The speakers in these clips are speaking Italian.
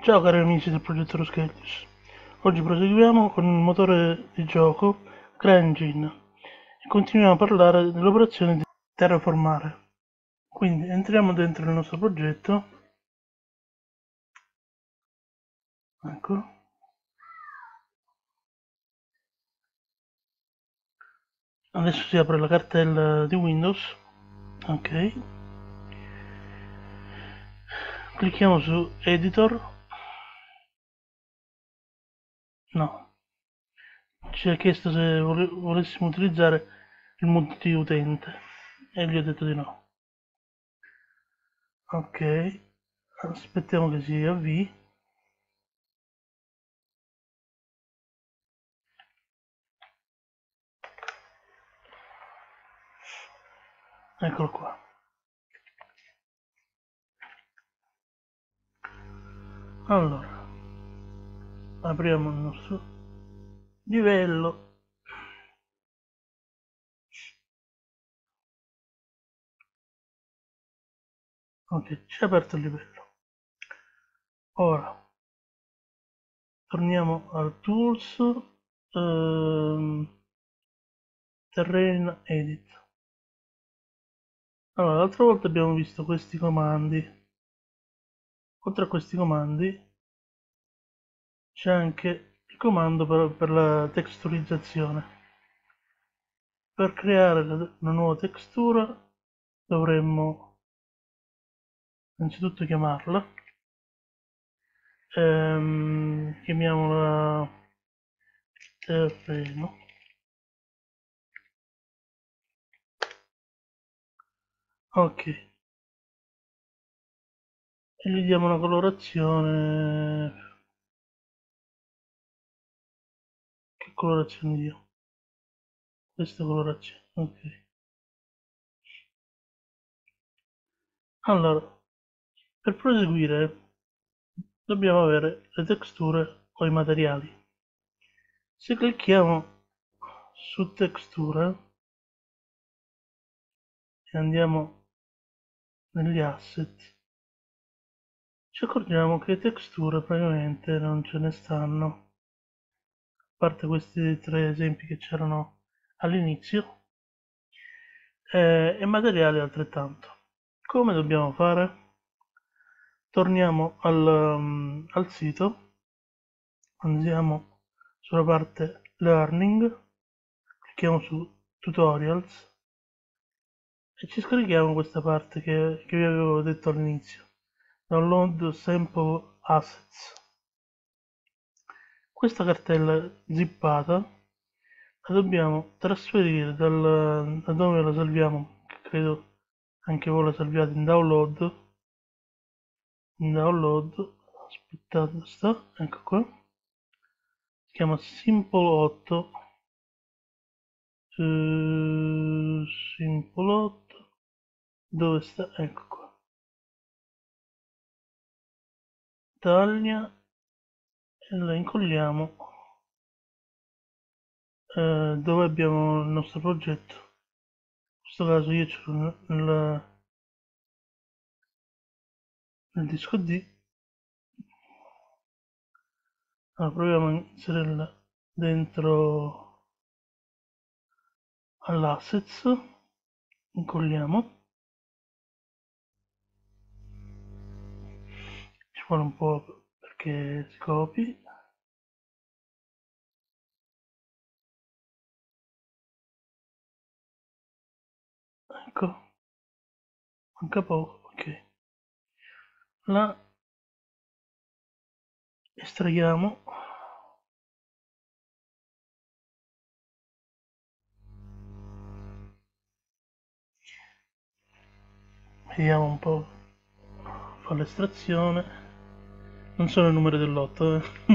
Ciao cari amici del progetto Roskelius, oggi proseguiamo con il motore di gioco CryEngine e continuiamo a parlare dell'operazione di terraformare. Quindi entriamo dentro il nostro progetto, ecco, adesso si apre la cartella di Windows, ok, clicchiamo su Editor, no, ci ha chiesto se volessimo utilizzare il multi-utente e gli ho detto di no. Ok, aspettiamo che si avvii. Eccolo qua. Allora, apriamo il nostro livello. Ok, ci è aperto il livello. Ora, torniamo al Tools, Terrain Edit. Allora, l'altra volta abbiamo visto questi comandi. Oltre a questi comandi, c'è anche il comando per la texturizzazione. Per creare una nuova textura dovremmo innanzitutto chiamarla. Chiamiamola terreno. Ok, e gli diamo una colorazione. Che colorazione dio? Questa colorazione, ok. Allora, per proseguire dobbiamo avere le texture o i materiali. Se clicchiamo su texture e andiamo negli asset, ci accorgiamo che texture praticamente non ce ne stanno, a parte questi tre esempi che c'erano all'inizio, e materiali altrettanto. Come dobbiamo fare? Torniamo al sito, andiamo sulla parte Learning, clicchiamo su Tutorials e ci scarichiamo questa parte che vi avevo detto all'inizio. Download Sample Assets. Questa cartella zippata la dobbiamo trasferire da dove la salviamo, che credo anche voi la salviate in download, aspettate, ecco qua, si chiama Simple 8, Simple 8, dove sta? Ecco qua, taglia e la incolliamo dove abbiamo il nostro progetto. In questo caso io ce l'ho nel disco D. Allora, proviamo a inserirla dentro all'assets, incolliamo, ci vuole un po' perché si copi, ecco, manca poco, ok, la estraiamo, vediamo un po', fa l'estrazione, non sono i numeri dell'otto,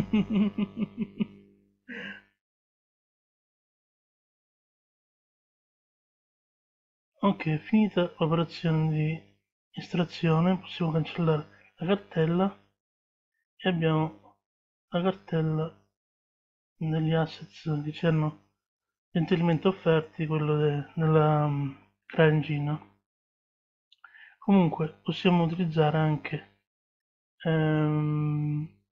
Ok, finita l'operazione di estrazione, possiamo cancellare la cartella e abbiamo la cartella degli assets che ci hanno gentilmente offerti, quello della CryEngine. Comunque possiamo utilizzare anche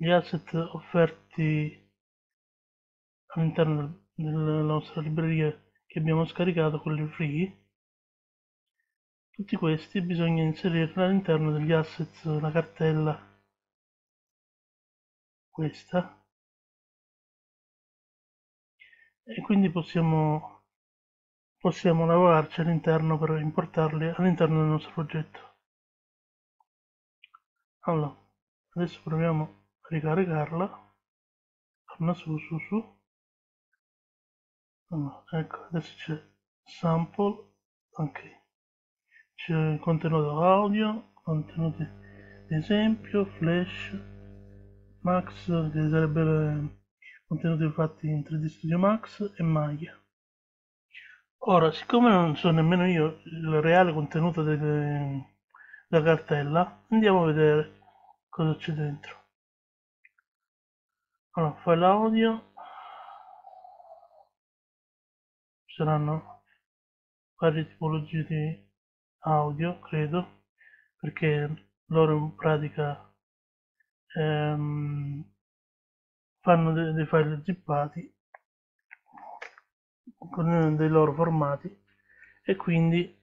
gli asset offerti all'interno della nostra libreria che abbiamo scaricato, quelli free, tutti questi bisogna inserirli all'interno degli assets, la cartella questa, e quindi possiamo lavorarci all'interno per importarli all'interno del nostro progetto. Allora, adesso proviamo a ricaricarla, torna su. Allora, ecco, adesso c'è sample, ok, c'è contenuto audio, contenuti di esempio, flash, max, che sarebbero contenuti fatti in 3D Studio Max, e maglia. Ora, siccome non so nemmeno io il reale contenuto della cartella, andiamo a vedere cosa c'è dentro. Allora, file audio, ci saranno varie tipologie di audio, credo, perché loro in pratica ehm, fanno dei file zippati con dei loro formati, e quindi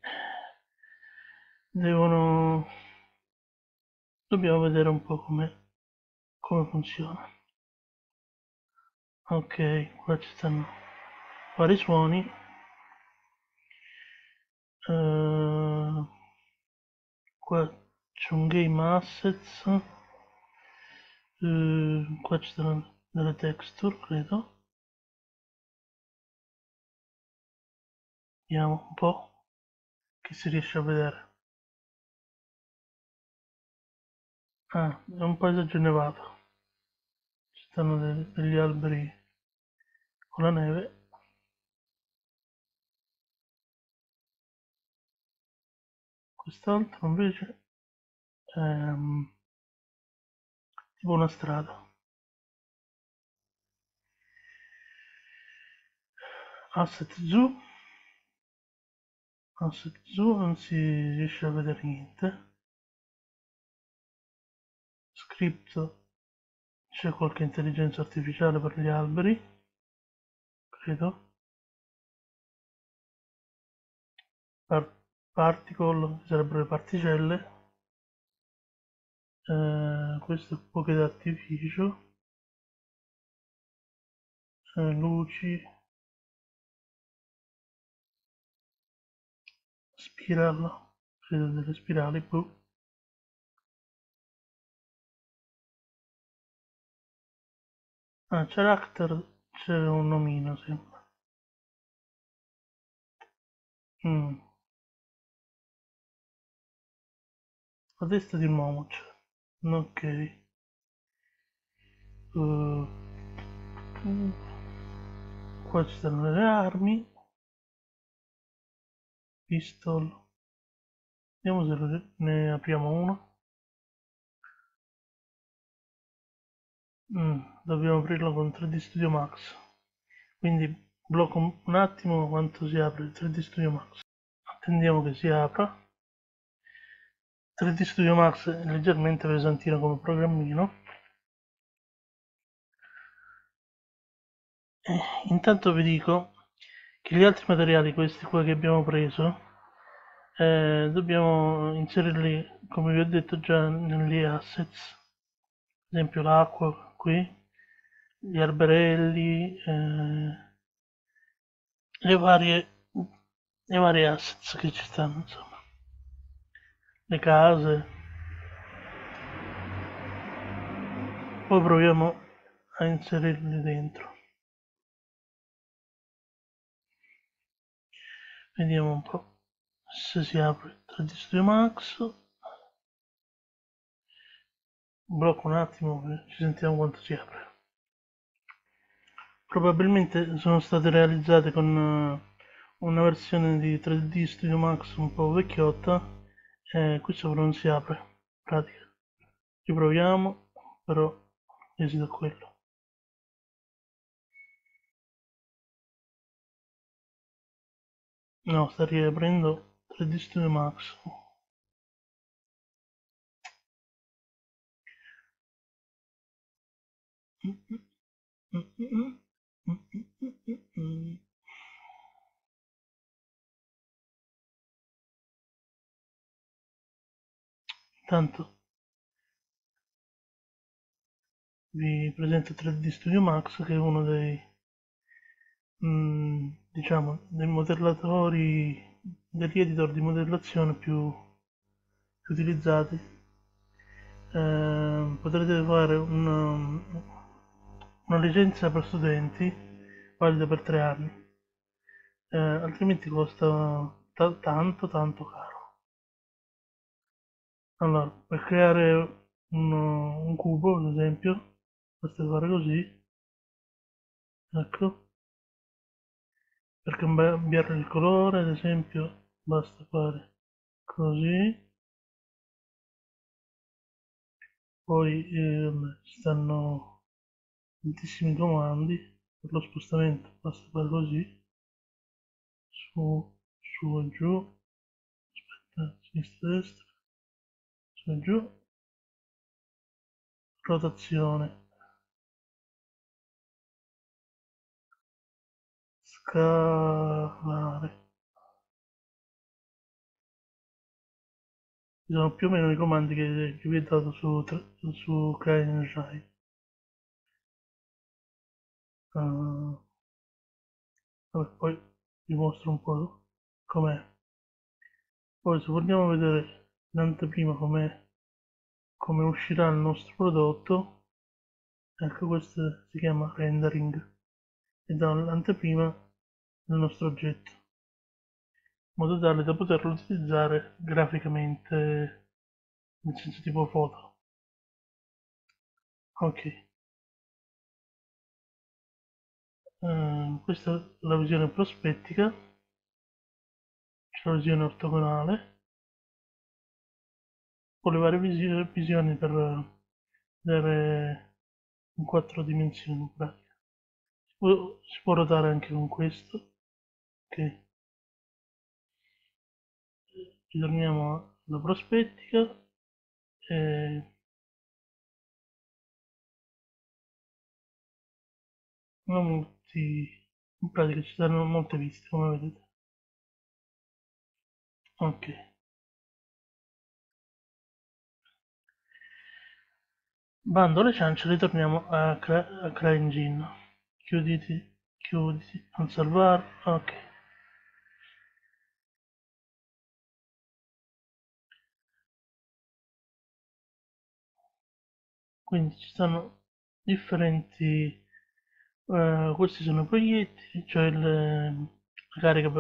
dobbiamo vedere un po' come funziona. Ok, qua ci stanno vari suoni. Qua c'è un game assets. Qua ci sono delle texture, credo. Vediamo un po' che si riesce a vedere. Ah, è un paesaggio nevato. Ci stanno degli alberi con la neve. Quest'altro invece è tipo una strada. Asset zoom. Asset zoom, non si riesce a vedere niente. Script, c'è qualche intelligenza artificiale per gli alberi, credo. Particle, che sarebbero le particelle. Questo è poche d'artificio. Luci, spiral, credo delle spirali, boh. Ah, character, c'è un nomino, sembra. Mm. La testa di un uomo c'è. Ok. Uh, Qua ci stanno le armi. Pistol. Vediamo se ne apriamo uno. Dobbiamo aprirlo con 3D Studio Max. Quindi blocco un attimo quanto si apre il 3D Studio Max. Attendiamo che si apra. 3D Studio Max è leggermente pesantino come programmino. Intanto vi dico che gli altri materiali, questi qua che abbiamo preso, dobbiamo inserirli, come vi ho detto già, negli assets. Ad esempio l'acqua qui, gli alberelli, le varie, le varie assets che ci stanno, insomma. Le case. Poi proviamo a inserirli dentro. Vediamo un po' se si apre 3D Studio Max. Blocco un attimo, ci sentiamo quanto si apre. Probabilmente sono state realizzate con una versione di 3D Studio Max un po' vecchiotta, e qui sopra non si apre, in pratica. Riproviamo, però l'esito è quello. No, sta riaprendo 3D Studio Max. Tanto vi presento 3D Studio Max, che è uno dei, diciamo, dei modellatori, degli editor di modellazione più utilizzati. Potrete fare una licenza per studenti valida per 3 anni, altrimenti costa tanto caro. Allora, per creare un cubo, ad esempio, basta fare così, ecco. Per cambiare il colore, ad esempio, basta fare così. Poi ci stanno tantissimi comandi per lo spostamento, basta fare così, su, su e giù, aspetta, sinistra, destra, su e giù, rotazione, scalare. Ci sono più o meno i comandi che vi ho dato su CryEngine. Vabbè, poi vi mostro un po' com'è. Poi se vogliamo vedere in anteprima come uscirà il nostro prodotto, ecco, questo si chiama rendering e dà l'anteprima del nostro oggetto, in modo tale da poterlo utilizzare graficamente, nel senso tipo foto. Ok, questa è la visione prospettica, c'è la visione ortogonale, con le varie visioni per vedere in 4 dimensioni in pratica. Si può ruotare anche con questo. Ok, ritorniamo alla prospettica e in pratica ci saranno molte viste, come vedete. Ok, bando alle ciance, ritorniamo a CryEngine. Chiuditi, non salvare, ok. Quindi ci sono differenti, questi sono i proiettili, cioè la carica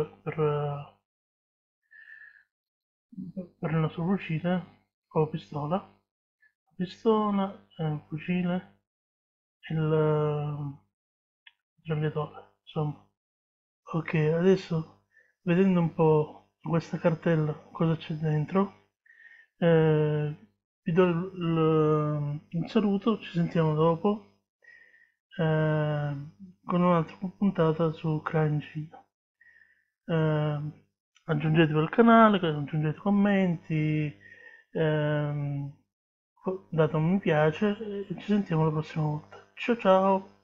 per il nostro fucile o pistola, il fucile e il mitragliatore, insomma. Ok, adesso vedendo un po' questa cartella cosa c'è dentro, eh, vi do il saluto, ci sentiamo dopo eh, con un'altra puntata su CryEngine. Eh, aggiungetevi al canale, aggiungete commenti, date un mi piace e ci sentiamo la prossima volta. Ciao ciao!